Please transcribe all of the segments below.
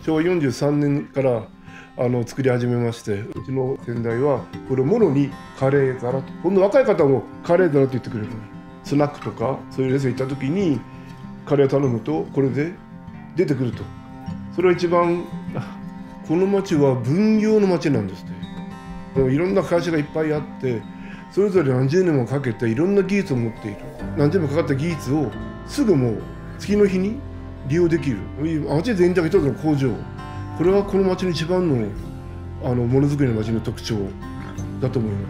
昭和43年から作り始めまして、うちの先代はこれをもろにカレー皿と、今度若い方もカレー皿と言ってくれる。スナックとかそういうレストラン行った時にカレーを頼むとこれで出てくると。それは一番、この町は分業の町なんですね。いろんな会社がいっぱいあって、それぞれ何十年もかけていろんな技術を持っている。何十年もかかった技術をすぐもう次の日に利用できる。町全体が一つの工場。これはこの町の一番のものづくりの町の特徴だと思います。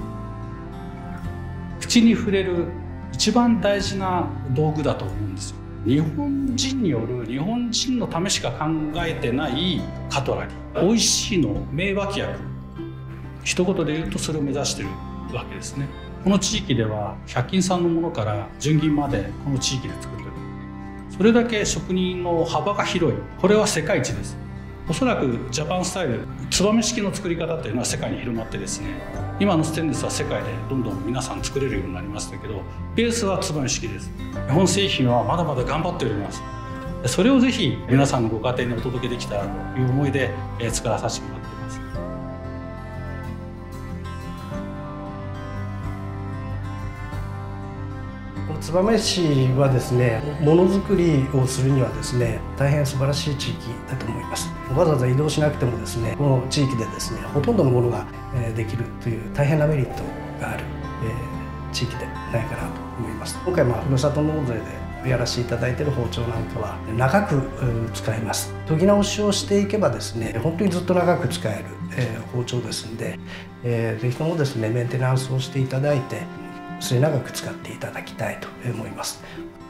口に触れる一番大事な道具だと思うんですよ。日本人による日本人のためしか考えてないカトラリー、美味しいの名脇役、一言で言うとそれを目指してるわけですね。この地域では100均さんのものから純銀までこの地域で作ってる。それだけ職人の幅が広い。これは世界一です。おそらくジャパンスタイル、燕式の作り方っていうのは世界に広まってですね、今のステンレスは世界でどんどん皆さん作れるようになりましたけど、ベースは燕式です。日本製品はまだまだ頑張っております。それをぜひ皆さんのご家庭にお届けできたらという思いで作らさせてもらっています。 燕市はですね、ものづくりをするにはですね、大変素晴らしい地域だと思います。わざわざ移動しなくてもですね、この地域でですね、ほとんどのものができるという大変なメリットがある地域でないかなと思います。今回ふるさと納税でやらせていただいている包丁なんかは長く使えます。研ぎ直しをしていけばですね、本当にずっと長く使える包丁ですんで、ぜひともですね、メンテナンスをしていただいて末永く使っていただきたいと思います。